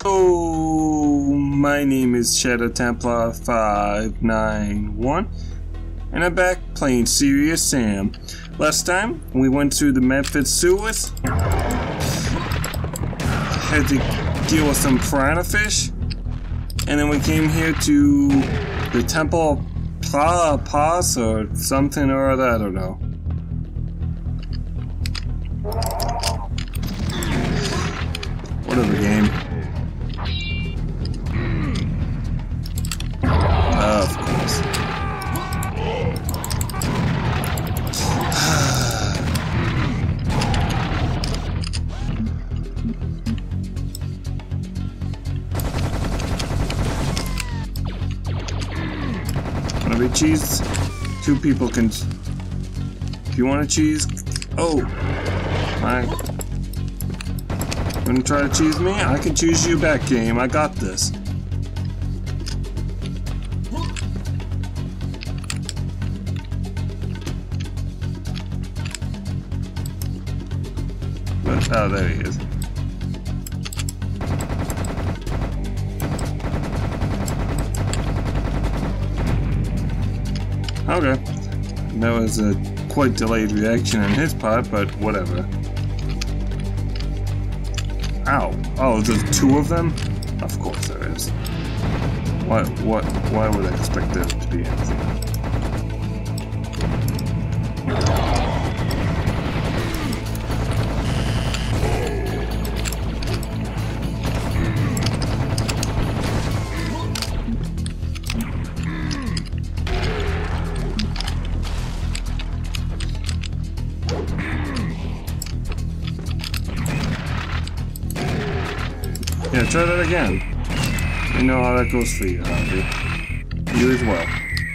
Oh, my name is Shadow Templar 591, and I'm back playing Serious Sam. Last time, we went through the Memphis sewers, had to deal with some piranha fish, and then we came here to the Temple of Paz or something or other, I don't know. Whatever game. Of course. Wanna be cheese? Two people can. If you want a cheese, oh my! Gonna try to cheese me? I can choose you back, game. I got this. Oh, there he is. Okay. That was a quite delayed reaction on his part, but whatever. Ow. Oh, there's two of them? Of course there is. Why would I expect there to be anything? Yeah, try that again. You know how that goes for you, Harvey. You as well.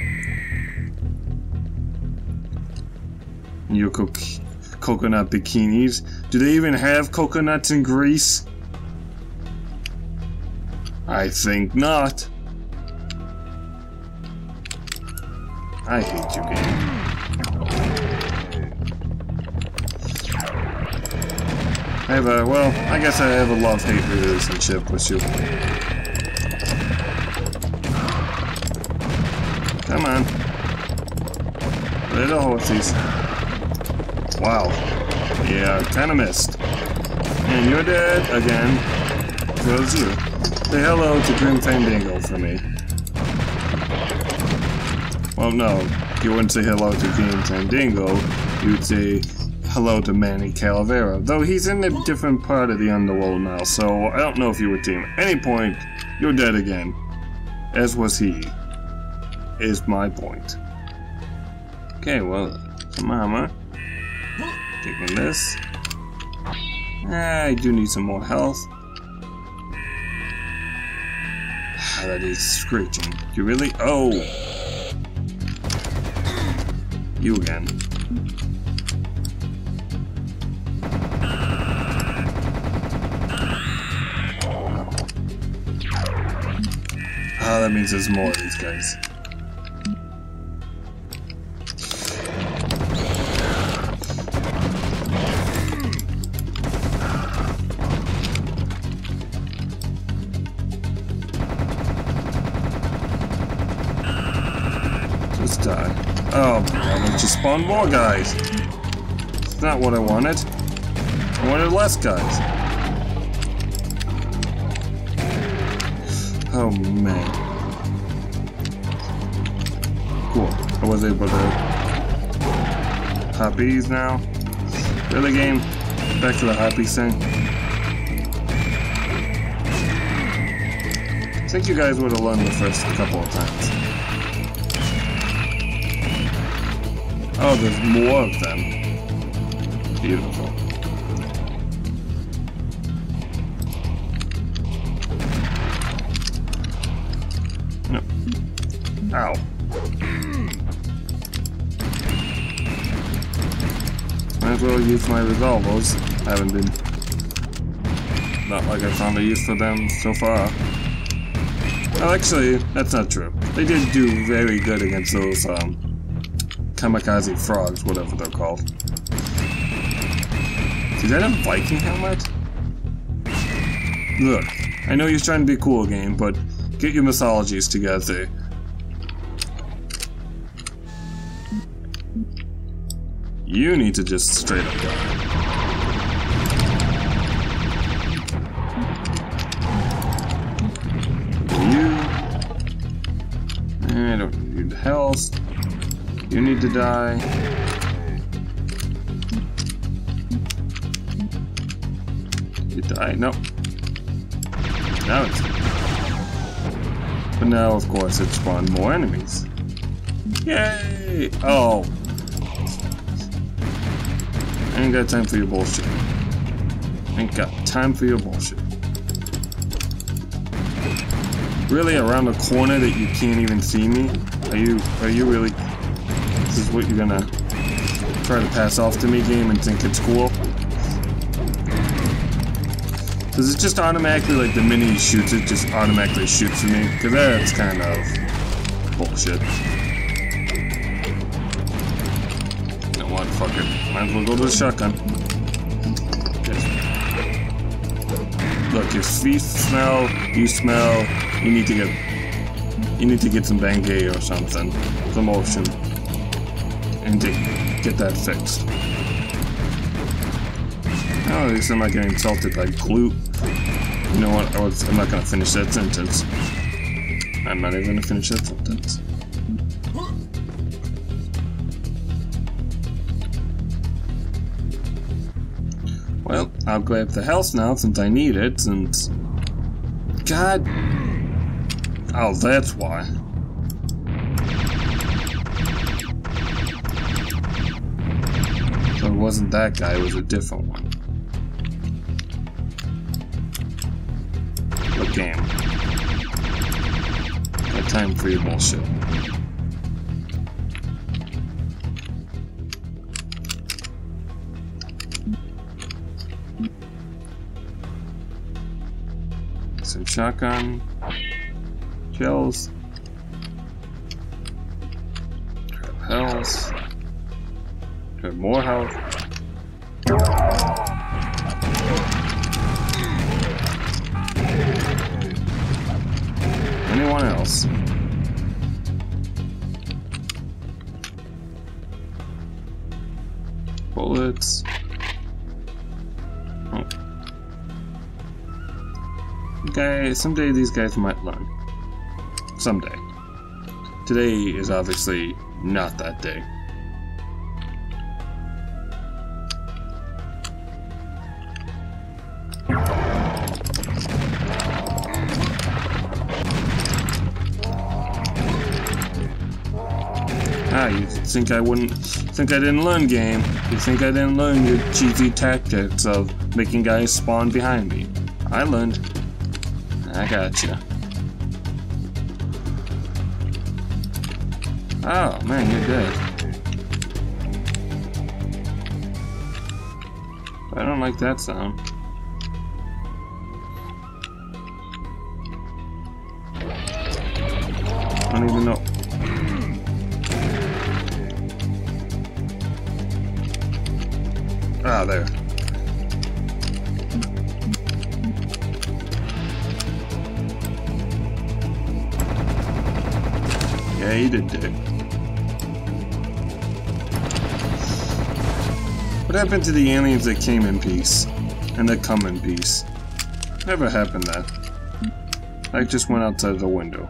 Your coconut bikinis. Do they even have coconuts in Greece? I think not. I hate you, game. I have a, well, I guess I have a love-hate relationship with you. Come on. Little horsies. Wow. Yeah, kinda missed. And you're dead again. Goes you. Say hello to Grim Fandango for me. Well, no. You wouldn't say hello to Grim Fandango. You'd say hello to Manny Calavera, though he's in a different part of the underworld now, so I don't know if you would team. At any point, you're dead again. As was he. Is my point. Okay, well, some armor. Taking this. I do need some more health. That is screeching. You really? Oh! You again. Oh, that means there's more of these guys. Just die. Oh, why don't you spawn more guys? It's not what I wanted. I wanted less guys. Oh man. Cool. I was able to hoppies now. Really, game? Back to the hoppies thing. I think you guys would have learned the first couple of times. Oh, there's more of them. Beautiful. Ow. Might as well use my revolvers. I haven't been. Not like I found a use for them so far. Oh, actually, that's not true. They did do very good against those, kamikaze frogs, whatever they're called. Is that a Viking helmet? Look, I know you're trying to be cool, game, but get your mythologies together. You need to just straight up die. I don't need health. You need to die. You die? No. Now it's... But now, of course, it spawned more enemies. Yay! Oh. I ain't got time for your bullshit. Ain't got time for your bullshit. Really, around the corner that you can't even see me? Are you really... This is what you're gonna try to pass off to me, game, and think it's cool? Does it just automatically, like, the minute he shoots it, just automatically shoots at me? Because that's kind of bullshit. You know what, fuck it. Might as well go to the shotgun. Look, if feet smell, you smell, you need to get some Bengay or something, some motion, and to get that fixed. Oh, at least I'm not getting insulted by glute. You know what? I'm not gonna finish that sentence. I'm not even gonna finish that sentence. Well, I'll grab the health now since I need it, since... God... Oh, that's why. So it wasn't that guy, it was a different one. What game? Got time for your bullshit. Some shotgun. Shells. Grab health. Grab more health. Anyone else? Bullets. Oh. Okay, someday these guys might learn. Someday. Today is obviously not that day. Ah, you think I didn't learn, game? You think I didn't learn your cheesy tactics of making guys spawn behind me? I learned. I gotcha. Oh, man, you're dead. I don't like that sound. I don't even know. Ah, there. Yeah, he did dig. What happened to the aliens that came in peace? And that come in peace? Never happened that. I just went outside the window.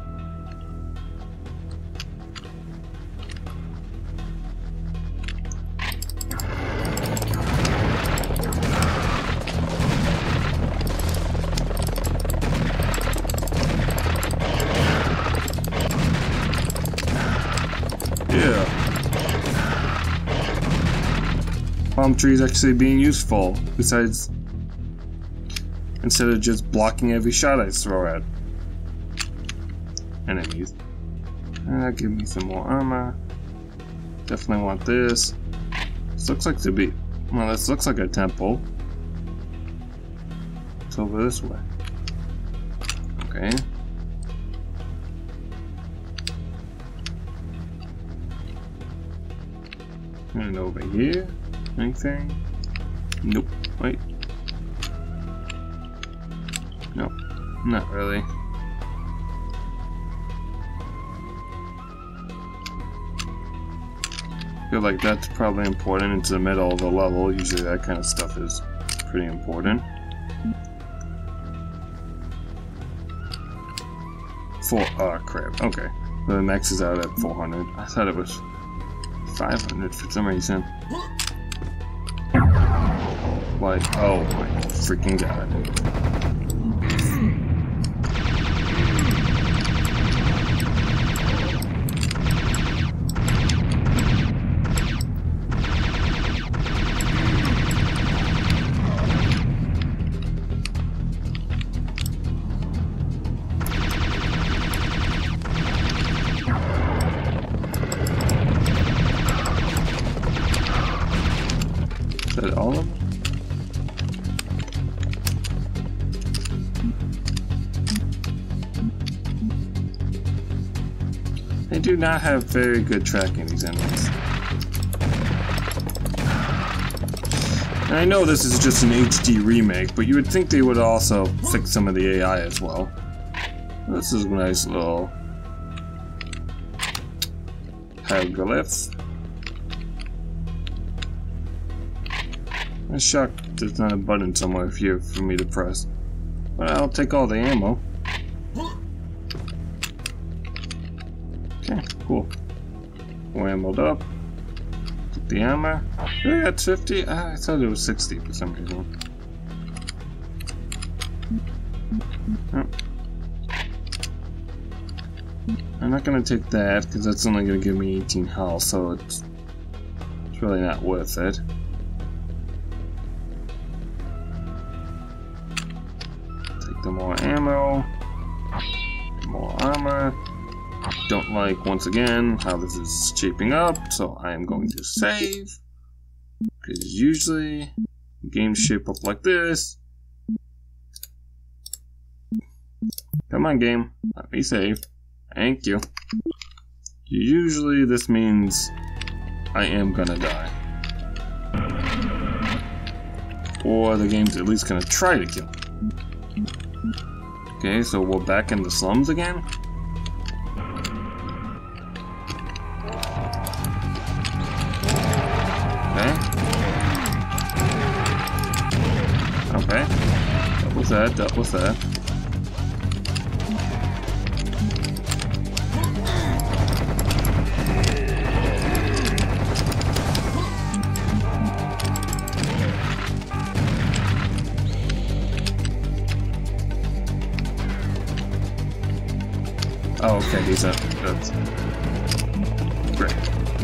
Yeah. Palm trees actually being useful, besides, instead of just blocking every shot I throw at enemies. Give me some more armor. Definitely want this. This looks like to be, well, this looks like a temple. It's over this way. Okay. And over here, anything? Nope. Wait. Nope. Not really. I feel like that's probably important into the middle of the level. Usually that kind of stuff is pretty important. Oh crap, okay. So the max is out at 400. I thought it was 500 for some reason. Like, oh my freaking god. Is that all of them? They do not have very good tracking, these enemies. And I know this is just an HD remake, but you would think they would also fix some of the AI as well. This is a nice little hieroglyph. I'm shocked there's not a button somewhere here for me to press. But I'll take all the ammo. Okay, cool. We're ammoed up. Took the ammo. Really, that's 50? I thought it was 60 for some reason. Oh. I'm not gonna take that because that's only gonna give me 18 health, so it's really not worth it. Take the more ammo, more armor. Don't like, once again, how this is shaping up, so I am going to save. Because usually, games shape up like this. Come on, game. Let me save. Thank you. Usually, this means I am gonna die. Or the game's at least gonna try to kill me. Okay, so we're back in the slums again. Okay. That was that, that was that. Oh, okay, he's up. That's great.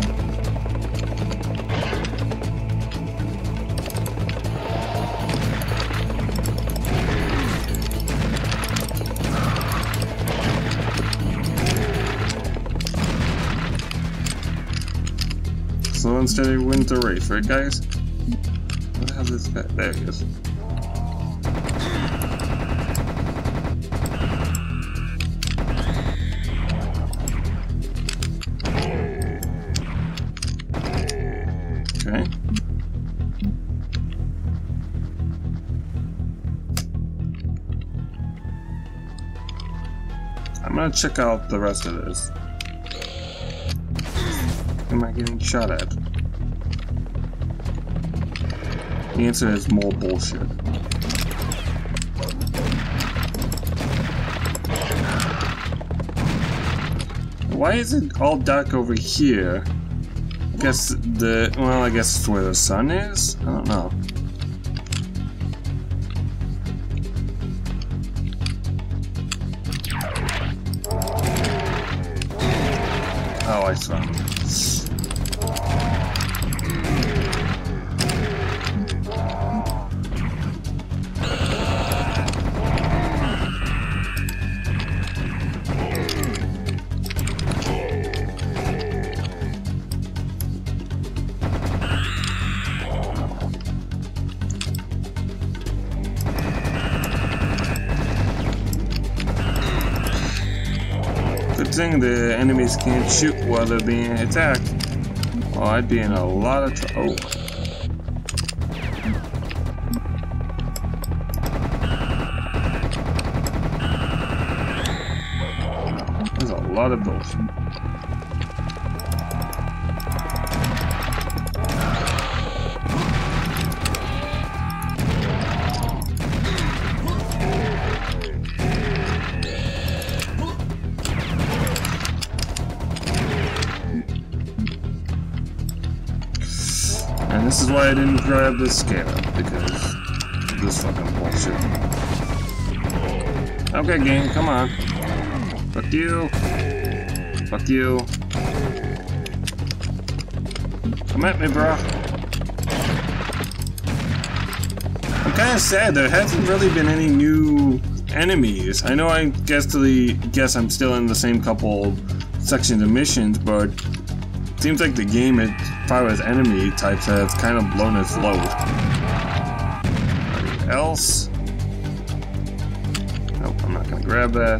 So instead he wins the race, right guys? What the hell is that? There he is. Okay. I'm gonna check out the rest of this. Am I getting shot at? The answer is more bullshit. Why is it all dark over here? I guess I guess it's where the sun is? I don't know. Oh, I saw him. Good thing the enemies can't shoot while they're being attacked. Oh, I'd be in a lot of trouble. Oh. lot of bullshit. And this is why I didn't grab the scarab, because of this fucking bullshit. Okay, gang, come on. Fuck you. Fuck you. Come at me, bro. I'm kind of sad there hasn't really been any new enemies. I know I guess I'm still in the same couple sections of missions, but it seems like the game, as far as enemy types, has kind of blown its load. Anything else? Nope, I'm not gonna grab that.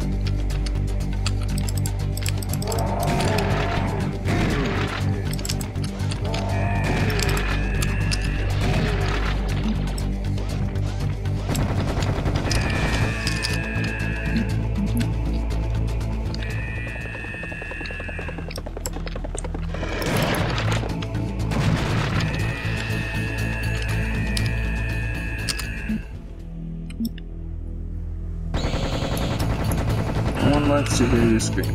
No one likes to hear you scream.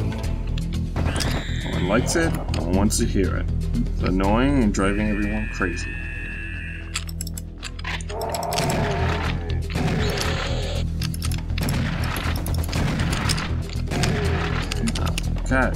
No one likes it, no one wants to hear it. It's annoying and driving everyone crazy. Okay.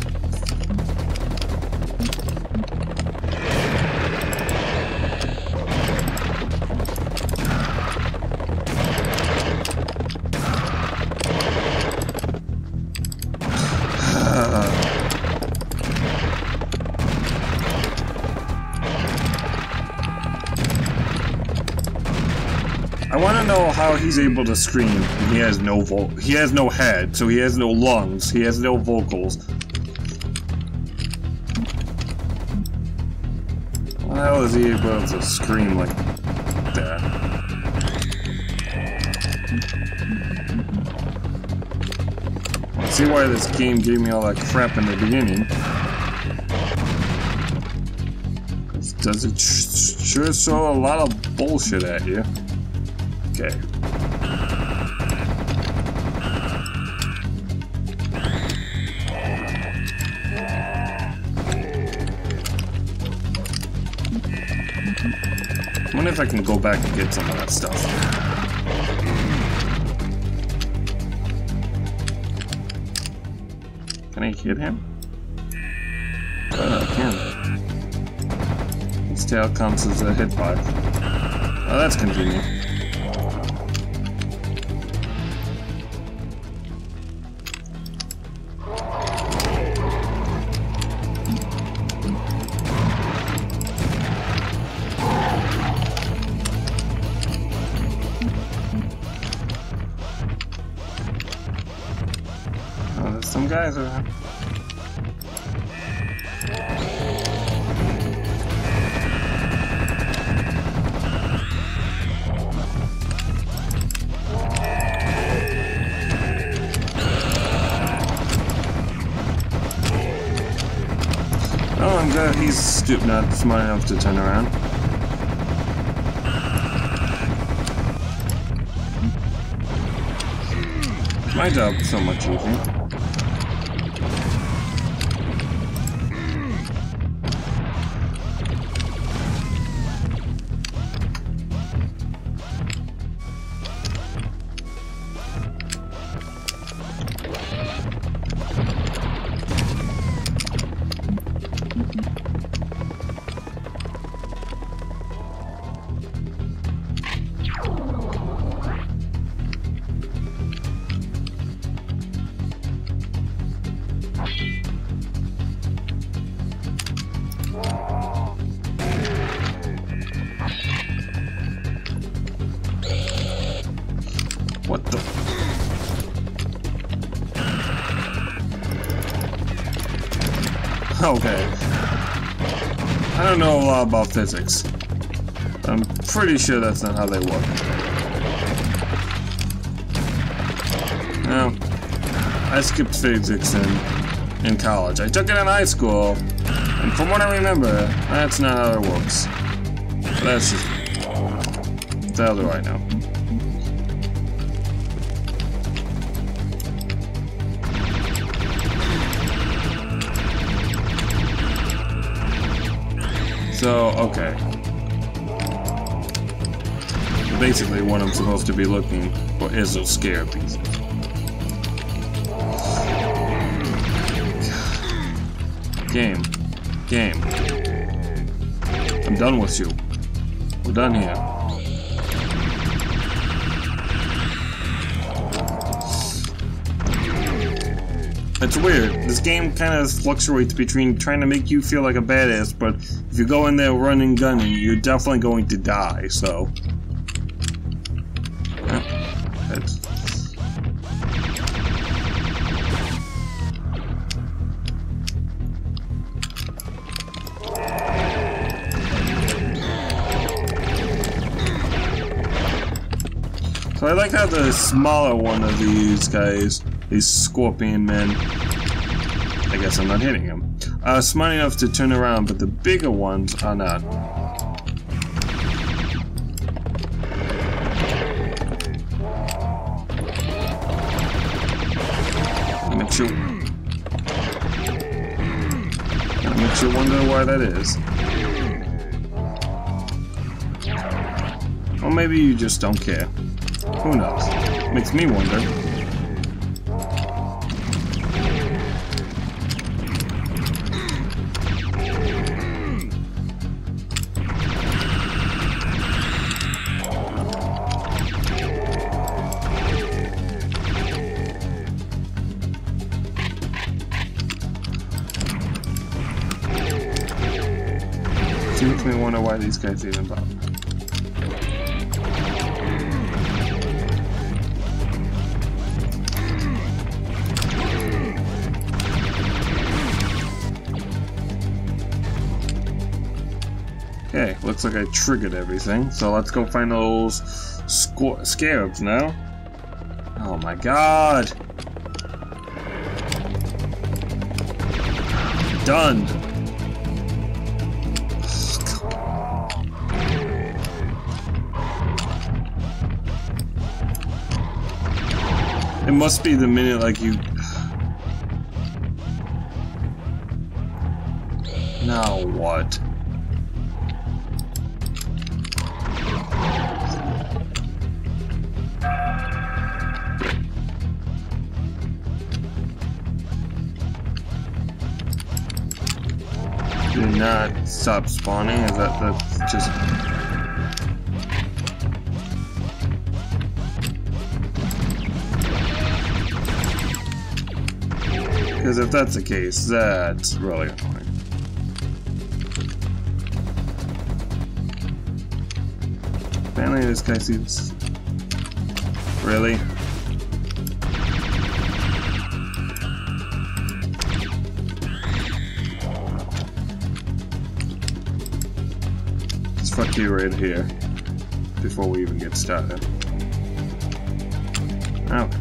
I want to know how he's able to scream. He has no he has no head, so he has no lungs. He has no vocals. How is he able to scream like that? I see why this game gave me all that crap in the beginning. Does it sure throw a lot of bullshit at you? Okay. I wonder if I can go back and get some of that stuff. Can I hit him? I can. His tail counts as a hit bar. Oh, that's convenient. Oh, there's some guys around. Oh, I'm glad he's not smart enough to turn around. My job so much easier. What the? Okay. I don't know a lot about physics. I'm pretty sure that's not how they work. No. I skipped physics and in college. I took it in high school, and from what I remember, that's not how it works. But that's just what the hell do I know? So, okay. Basically, what I'm supposed to be looking for is those scare pieces. Game. Game. I'm done with you. We're done here. It's weird. This game kind of fluctuates between trying to make you feel like a badass, but if you go in there running, gunning, you're definitely going to die, so... So I like how the smaller one of these guys, these scorpion men, I guess I'm not hitting him, are smart enough to turn around, but the bigger ones are not. Makes you wonder why that is. Or maybe you just don't care. Who knows? Makes me wonder. It makes me wonder why these guys even bother. Okay, looks like I triggered everything, so let's go find those scarabs now. Oh my god! Done! It must be the minute, like, you... Now what? Do not stop spawning? Is that's just... Because if that's the case, that's really annoying. Apparently this guy seems... Really? Let's fuck you right here, before we even get started. Okay.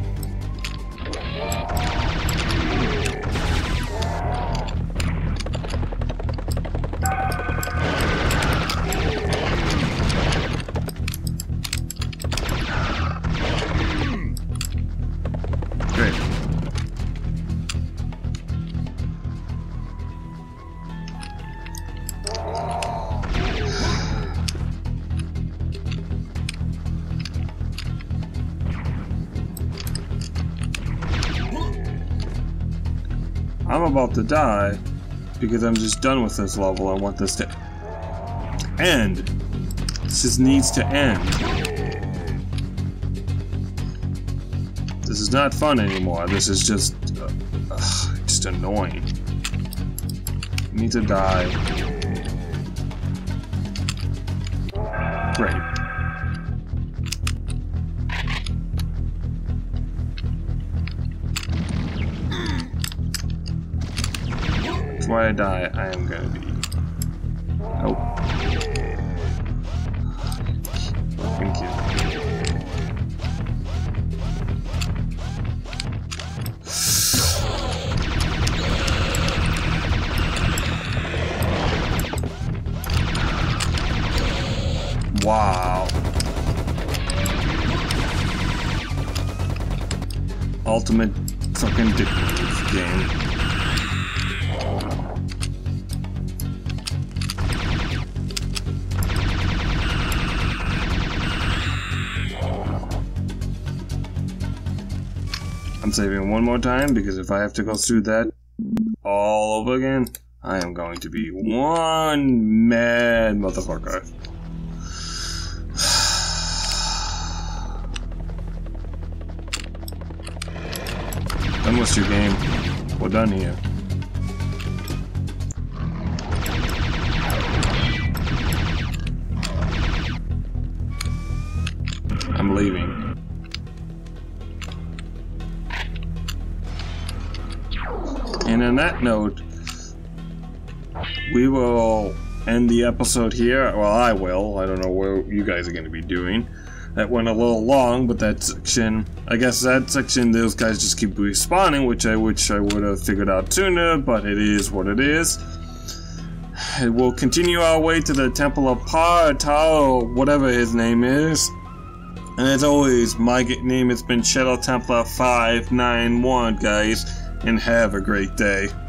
I'm about to die because I'm just done with this level. I want this to end. This just needs to end. This is not fun anymore. This is just annoying. You need to die. Great. Why I die, I am gonna be. Nope. Thank you. Wow. Ultimate fucking dick move game. I'm saving one more time because if I have to go through that all over again, I am going to be one mad motherfucker. Done with your game. We're done here. I'm leaving. And on that note, we will end the episode here. Well, I will. I don't know what you guys are going to be doing. That went a little long, but that section, I guess that section, those guys just keep respawning, which I wish I would have figured out sooner, but it is what it is. And we'll continue our way to the Temple of Parna, whatever his name is. And as always, my name has been Shadow Templar 591, guys, and have a great day.